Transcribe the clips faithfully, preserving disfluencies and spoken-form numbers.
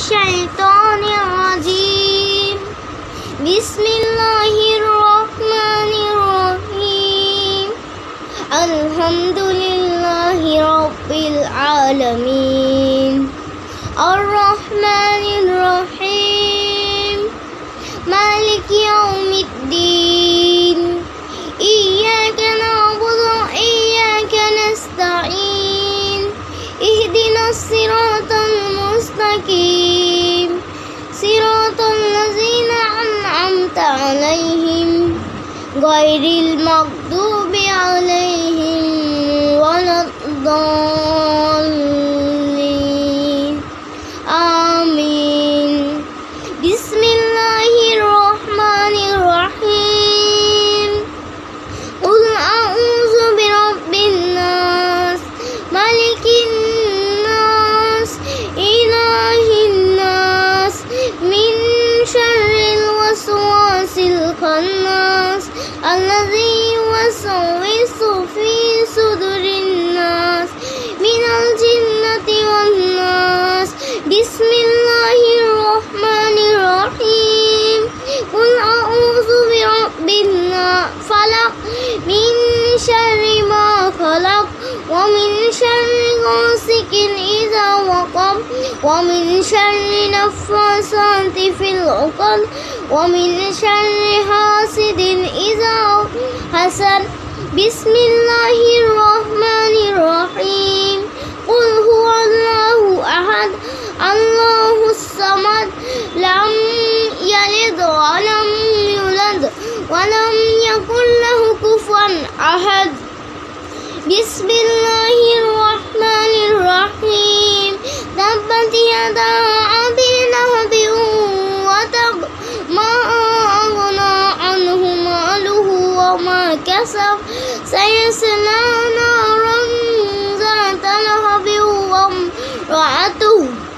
الشيطان الرجيم. بسم الله الرحمن الرحيم. الحمد لله رب العالمين الرحمن الرحيم مالك يوم الدين. إياك نعبد وإياك نستعين. اهدنا الصراط المستقيم صراط الذين أنعمت عليهم غير المغضوب عليهم ولا الضالين آمين. بسم الله الرحمن الرحيم. قل أعوذ برب الناس ملك الناس إله الناس من شر الوسواس الخناس الذي يوسوس في صدور الناس من الجنة والناس. بسم الله الرحمن الرحيم. قل أعوذ برب الفلق من شر ما خلق ومن شر غاسق إذا وقب ومن شر النفاثات في العقد ومن شر حاسد إذا حسد. بسم الله الرحمن الرحيم. قل هو الله أحد الله الصمد لم يلد ولم يولد ولم يكن له كفوا أحد. بسم الله الرحمن الرحيم. تبت يدا أبي لهب وتب ما أغنى عنه ماله وما كسب سيصلى نارا ذات لهب وامرأته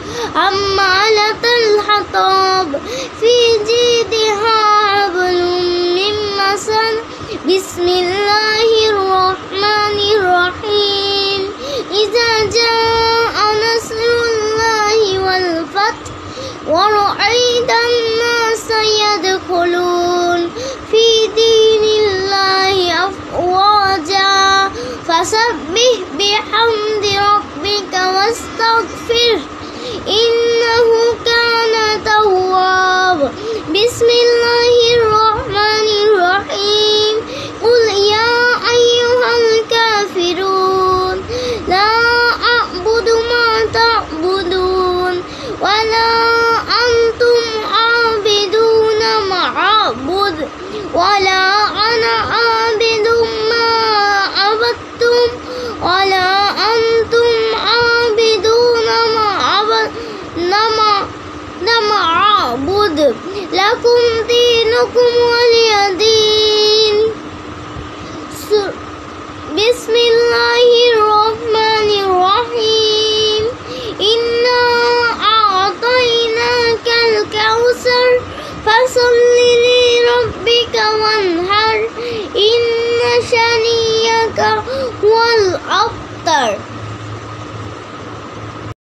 حمالة الحطب في جيدها حبل من مسد. بسم الله الرحمن الرحيم. إذا جاء نصر الله والفتح ورأيت الناس يدخلون في دين الله أفواجا فسبح بحمد ربك واستغفره إنه كان توابا. بسم الله الرحمن الرحيم. قل يا أيها الكافرون لا أعبد ما تعبدون ولا أنتم عابدون ما أعبد ولا أنا عابد ما عبدتم ولا أنتم عابدون ما عبد ما أعبد لكم دينكم ولي دين. بسم الله الرحمن الرحيم. إنا أعطيناك الكوثر فصل لربك وانحر إن شانئك هو الأبتر.